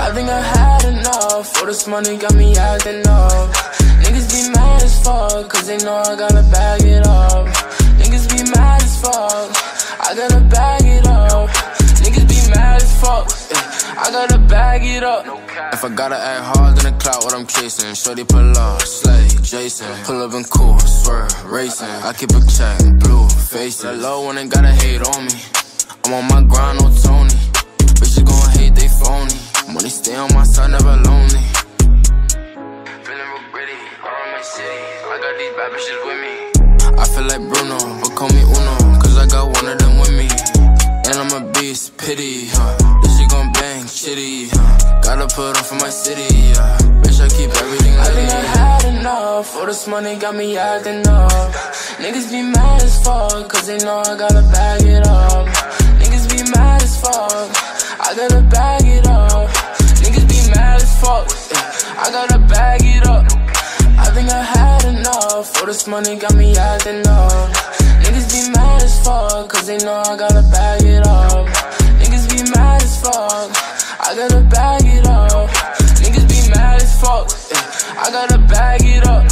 I think I had enough. All this money got me acting up. Niggas be mad as fuck, cause they know I gotta bag it up. Niggas be mad as fuck, I gotta bag it up. Niggas be mad as fuck, I gotta bag it up. If I gotta act hard, then the clout what I'm chasing. Shorty pull up, slay, Jason. Pull up and cool, swerve, racing. I keep a check, blue, face it. Low when they gotta hate on me. I'm on my grind, no Tony. Bitches gon' hate, they phony. Money stay on my side, never lonely. Feeling real gritty, around my city. I got these bad bitches with me. I feel like Bruno, but call me Uno, cause I got one of them with me. And I'm a beast, pity, this shit gon' bang, shitty, gotta put on for my city, bitch, I keep everything lit. I think I had enough, all this money got me acting up. Niggas be mad as fuck, cause they know I gotta bag it up. Niggas be mad as fuck, I gotta bag it up. Niggas be mad as fuck, I gotta bag it up. I think I had enough, all this money got me acting up. Niggas be mad as fuck, cause they know I gotta bag it up. Niggas be mad as fuck, I gotta bag it up. Niggas be mad as fuck, I gotta bag it up.